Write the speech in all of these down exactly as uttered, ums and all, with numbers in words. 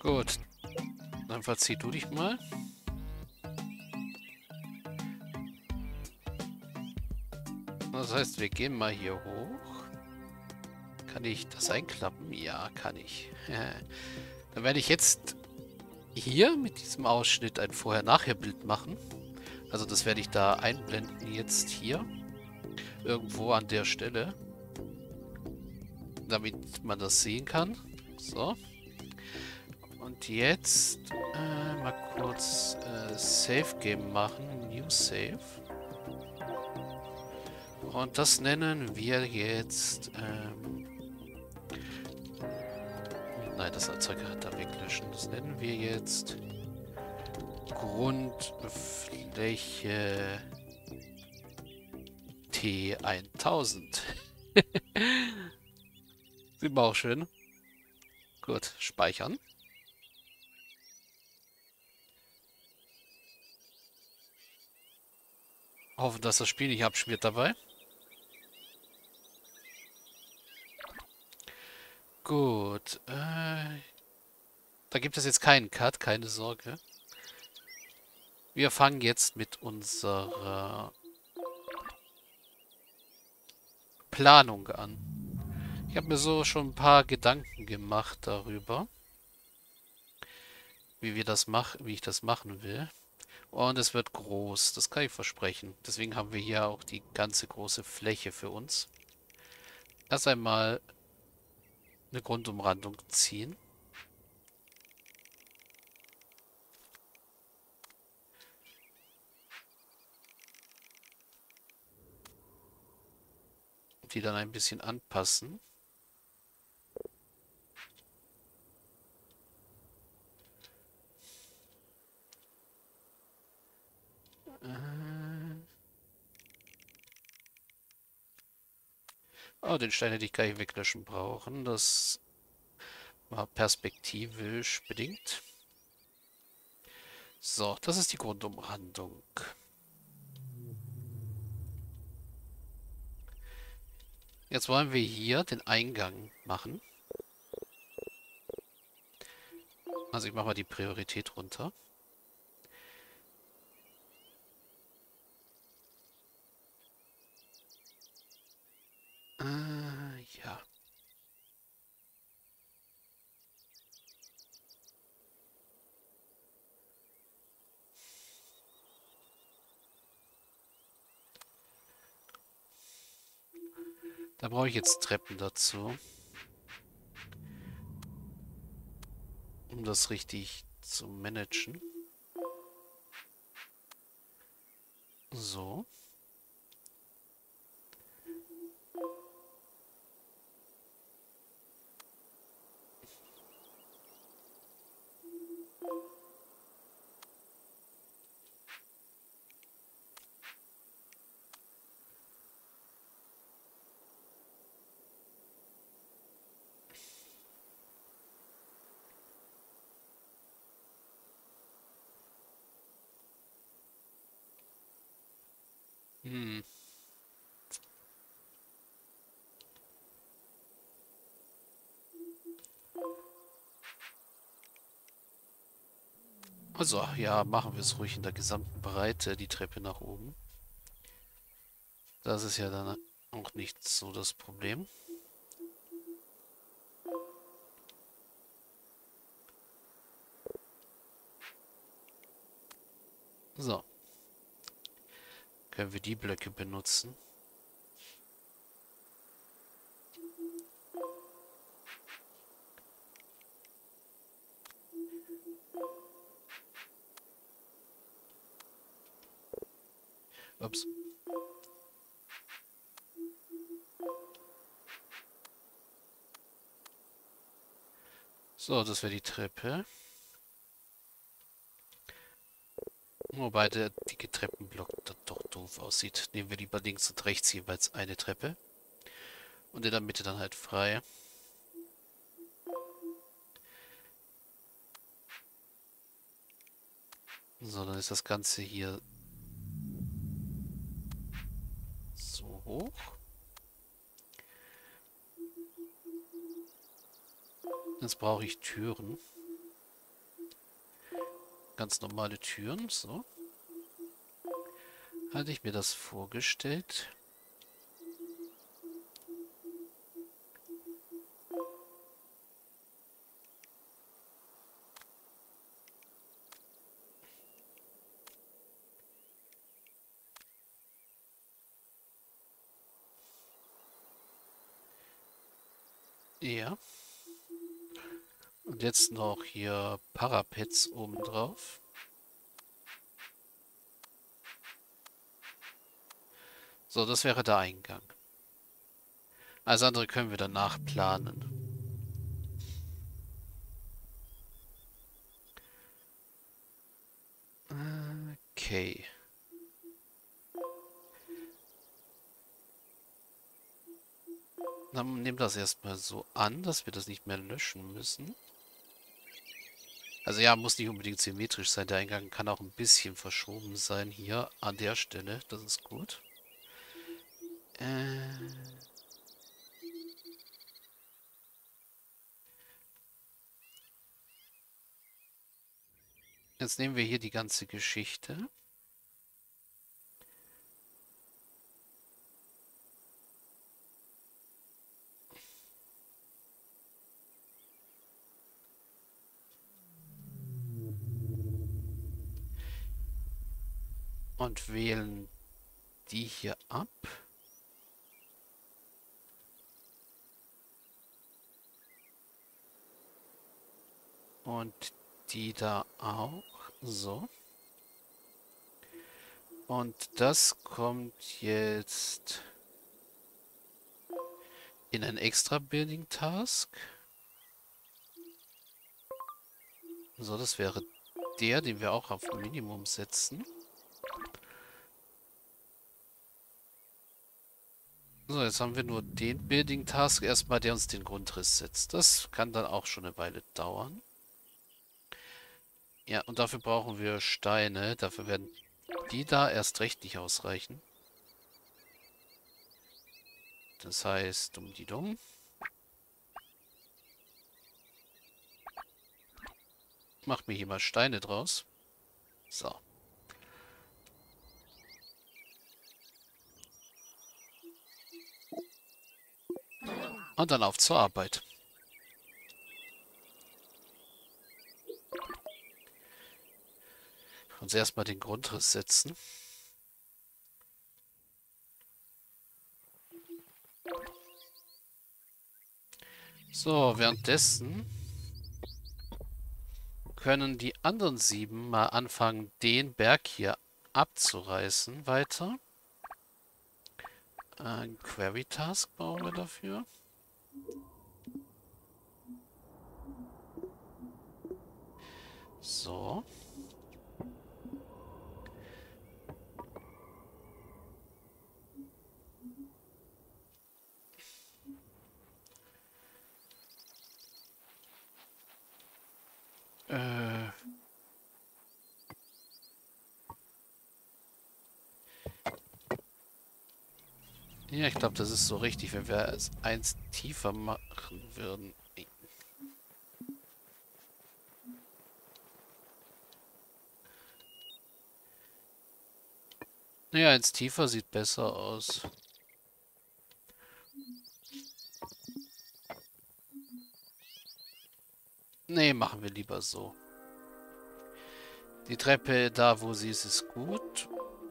Gut, dann verzieh du dich mal. Das heißt, wir gehen mal hier hoch. Kann ich das einklappen? Ja, kann ich. Dann werde ich jetzt hier mit diesem Ausschnitt ein Vorher-Nachher-Bild machen. Also das werde ich da einblenden jetzt hier. Irgendwo an der Stelle. Damit man das sehen kann. So. Und jetzt äh, mal kurz äh, Save Game machen. New Save. Und das nennen wir jetzt... Ähm, nein, das Erzeugerradar weglöschen. Das nennen wir jetzt Grundfläche T tausend. Sieht man auch schön. Gut, speichern. Hoffen, dass das Spiel nicht abschmiert dabei. Gut. Äh, da gibt es jetzt keinen Cut, keine Sorge. Wir fangen jetzt mit unserer Planung an. Ich habe mir so schon ein paar Gedanken gemacht darüber, wie wir das mach, wie ich das machen will. Und es wird groß, das kann ich versprechen. Deswegen haben wir hier auch die ganze große Fläche für uns. Erst einmal eine Grundumrandung ziehen. Die dann ein bisschen anpassen. Äh oh, den Stein hätte ich gar nicht weglöschen brauchen. Das war perspektivisch bedingt. So, das ist die Grundumrandung. Jetzt wollen wir hier den Eingang machen. Also ich mache mal die Priorität runter. Äh, ja. Da brauche ich jetzt Treppen dazu, um das richtig zu managen. So. Hm. Also, ja, machen wir es ruhig in der gesamten Breite, die Treppe nach oben. Das ist ja dann auch nicht so das Problem. So. Können wir die Blöcke benutzen. Ups. So, das wäre die Treppe. Wobei der dicke Treppenblock dann doch doof aussieht. Nehmen wir lieber links und rechts jeweils eine Treppe. Und in der Mitte dann halt frei. So, dann ist das Ganze hier so hoch. Jetzt brauche ich Türen. Ganz normale Türen, so. Hatte ich mir das vorgestellt. Ja. Und jetzt noch hier Parapets oben drauf. So, das wäre der Eingang. Alles andere können wir danach planen. Okay. Dann nehmen wir das erstmal so an, dass wir das nicht mehr löschen müssen. Also ja, muss nicht unbedingt symmetrisch sein. Der Eingang kann auch ein bisschen verschoben sein hier an der Stelle. Das ist gut. Äh... Jetzt nehmen wir hier die ganze Geschichte. Und wählen die hier ab. Und die da auch. So. Und das kommt jetzt in ein extra Building Task. So, das wäre der, den wir auch auf Minimum setzen. So, jetzt haben wir nur den Building Task erstmal, der uns den Grundriss setzt. Das kann dann auch schon eine Weile dauern. Ja, und dafür brauchen wir Steine. Dafür werden die da erst recht nicht ausreichen. Das heißt, dumm die dumm. Mach mir hier mal Steine draus. So. Und dann auf zur Arbeit. Uns erstmal den Grundriss setzen. So, währenddessen können die anderen sieben mal anfangen, den Berg hier abzureißen weiter. Ein Query Task brauchen wir dafür. So. Äh. Ja, ich glaube, das ist so richtig, wenn wir es eins tiefer machen würden. Ja, eins tiefer sieht besser aus. Nee, machen wir lieber so. Die Treppe da, wo sie ist, ist gut.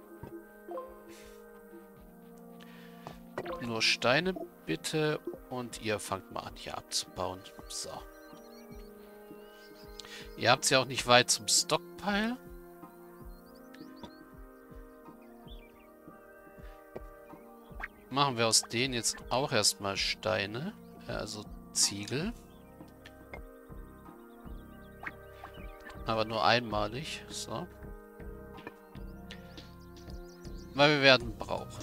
Nur Steine bitte und ihr fangt mal an hier abzubauen. So. Ihr habt ja auch nicht weit zum Stockpile. Machen wir aus denen jetzt auch erstmal Steine. Also Ziegel. Aber nur einmalig. So. Weil wir werden brauchen.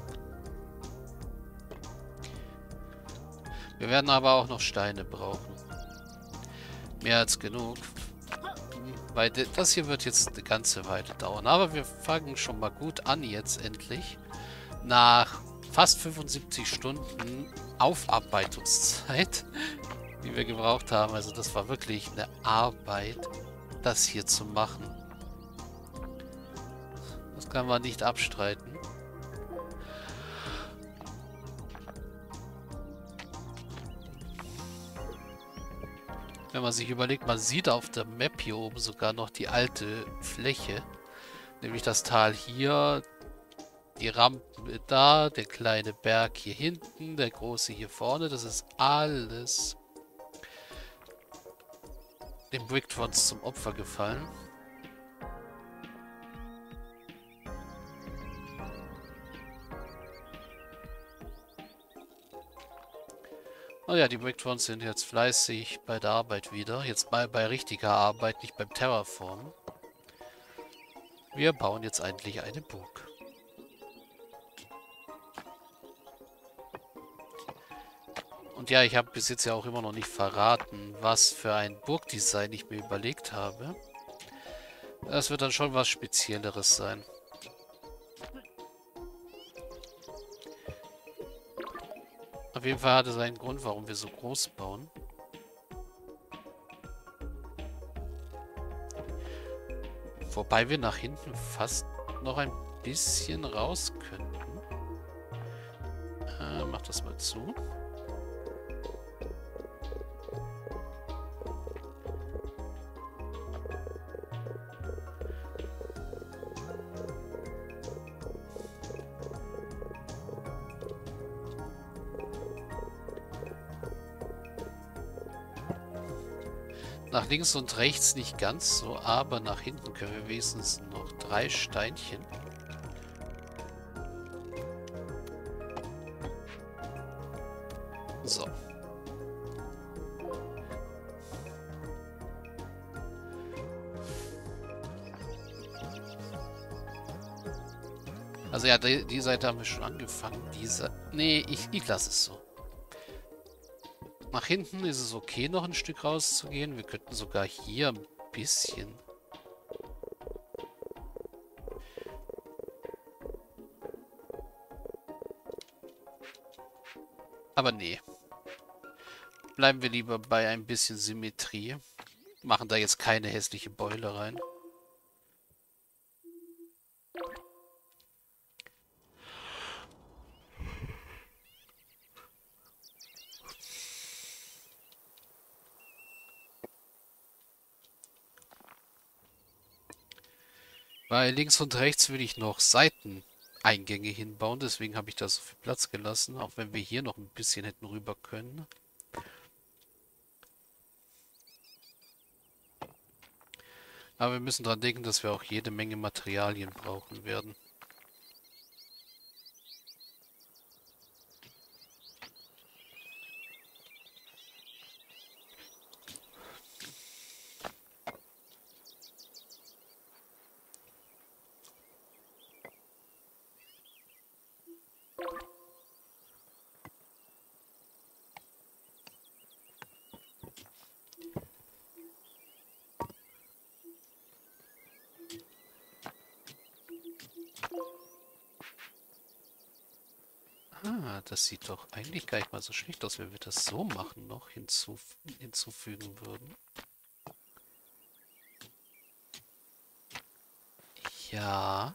Wir werden aber auch noch Steine brauchen. Mehr als genug. Weil das hier wird jetzt eine ganze Weile dauern. Aber wir fangen schon mal gut an jetzt endlich. Nach fast fünfundsiebzig Stunden Aufarbeitungszeit, die wir gebraucht haben. Also das war wirklich eine Arbeit. das hier zu machen. Das kann man nicht abstreiten. Wenn man sich überlegt, man sieht auf der Map hier oben sogar noch die alte Fläche. Nämlich das Tal hier, die Rampe da, der kleine Berg hier hinten, der große hier vorne. Das ist alles dem Bricktrons zum Opfer gefallen. Oh ja, die Bricktrons sind jetzt fleißig bei der Arbeit wieder. Jetzt mal bei richtiger Arbeit, nicht beim Terraformen. Wir bauen jetzt endlich eine Burg. Und ja, ich habe bis jetzt ja auch immer noch nicht verraten, was für ein Burgdesign ich mir überlegt habe. Das wird dann schon was Spezielleres sein. Auf jeden Fall hat es einen Grund, warum wir so groß bauen. Wobei wir nach hinten fast noch ein bisschen raus könnten. Äh, mach das mal zu. Nach links und rechts nicht ganz so, aber nach hinten können wir wenigstens noch drei Steinchen. So. Also ja, die, die Seite haben wir schon angefangen. Diese. Nee, ich, ich lasse es so. Nach hinten ist es okay, noch ein Stück rauszugehen. Wir könnten sogar hier ein bisschen. Aber nee. Bleiben wir lieber bei ein bisschen Symmetrie. Machen da jetzt keine hässliche Beule rein. Weil links und rechts will ich noch Seiteneingänge hinbauen, deswegen habe ich da so viel Platz gelassen, auch wenn wir hier noch ein bisschen hätten rüber können. Aber wir müssen daran denken, dass wir auch jede Menge Materialien brauchen werden. Ah, das sieht doch eigentlich gar nicht mal so schlecht aus, wenn wir das so machen noch hinzuf hinzufügen würden. Ja.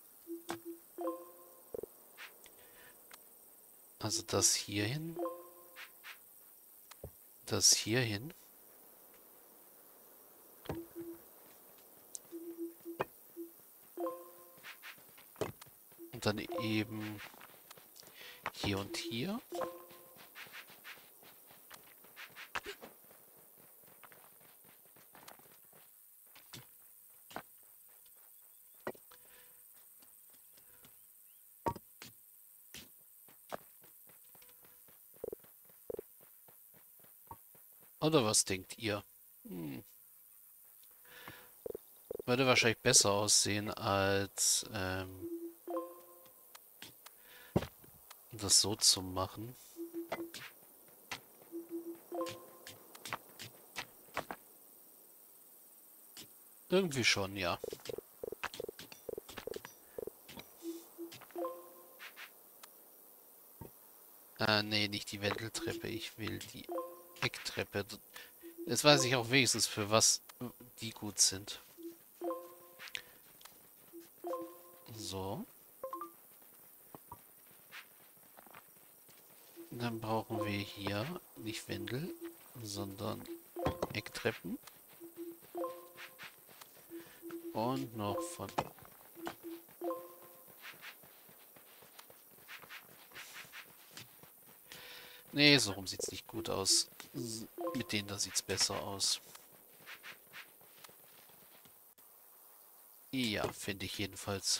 Also das hier hin. Das hier hin. Und dann eben hier und hier. Oder was denkt ihr? Hm. Würde wahrscheinlich besser aussehen, als ähm, das so zu machen. Irgendwie schon, ja. Äh, nee, nicht die Wendeltreppe. Ich will die Ecktreppe. Jetzt weiß ich auch wenigstens, für was die gut sind. So. Dann brauchen wir hier nicht Wände, sondern Ecktreppen. Und noch von... Nee, so rum sieht es nicht gut aus. Mit denen da sieht es besser aus. Ja, finde ich jedenfalls.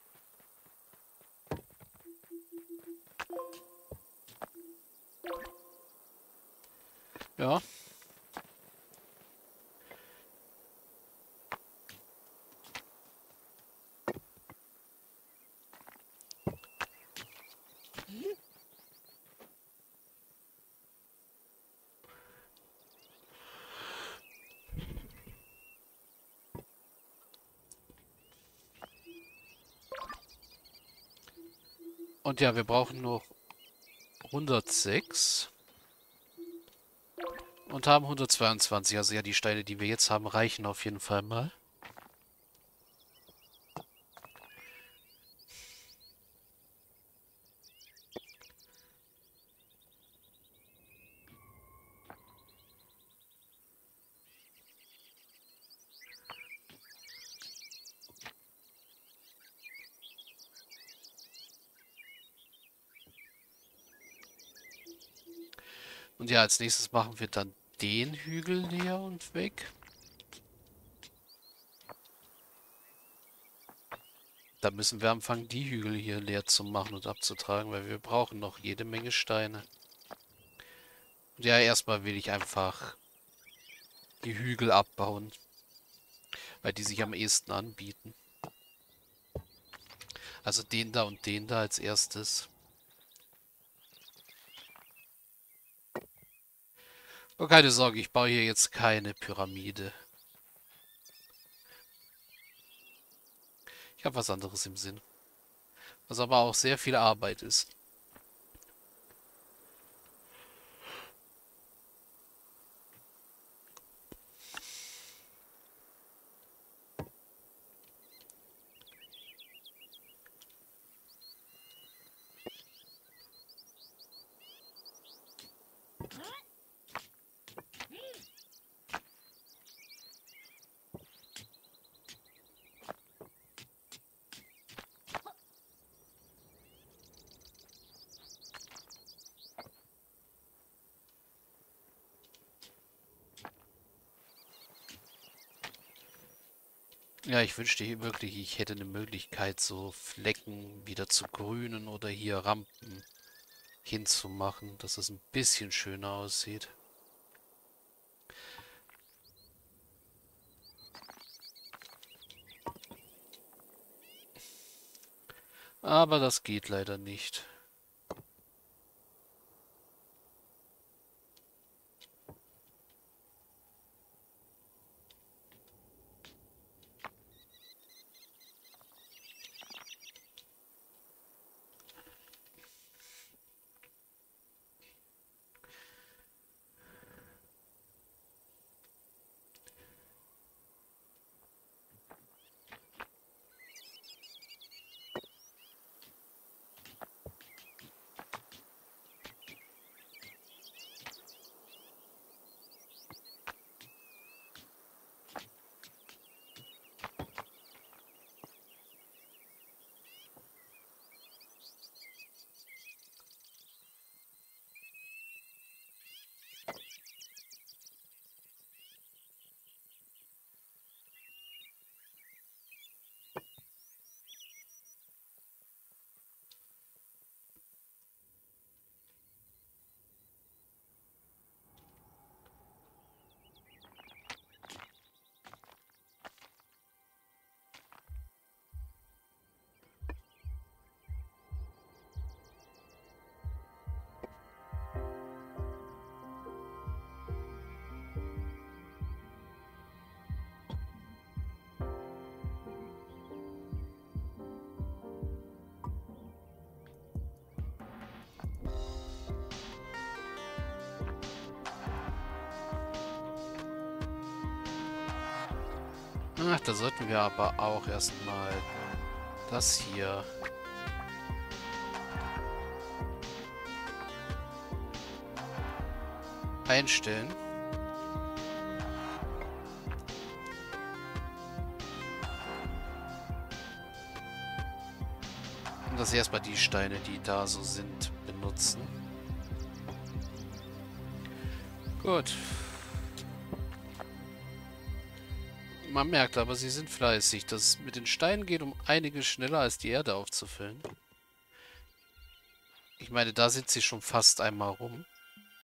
Ja. Und ja, wir brauchen noch hundertsechs. Und haben hundertzweiundzwanzig. Also ja, die Steine, die wir jetzt haben, reichen auf jeden Fall mal. Und ja, als nächstes machen wir dann den Hügel leer und weg. Da müssen wir anfangen, die Hügel hier leer zu machen und abzutragen, weil wir brauchen noch jede Menge Steine. Und ja, erstmal will ich einfach die Hügel abbauen, weil die sich am ehesten anbieten. Also den da und den da als erstes. Und keine Sorge, ich baue hier jetzt keine Pyramide. Ich habe was anderes im Sinn. Was aber auch sehr viel Arbeit ist. Ja, ich wünschte hier wirklich, ich hätte eine Möglichkeit, so Flecken wieder zu grünen oder hier Rampen hinzumachen, dass es ein bisschen schöner aussieht. Aber das geht leider nicht. Ach, da sollten wir aber auch erstmal das hier einstellen. Und dass erstmal die Steine, die da so sind, benutzen. Gut. Man merkt aber, sie sind fleißig. Das mit den Steinen geht um einiges schneller, als die Erde aufzufüllen. Ich meine, da sind sie schon fast einmal rum.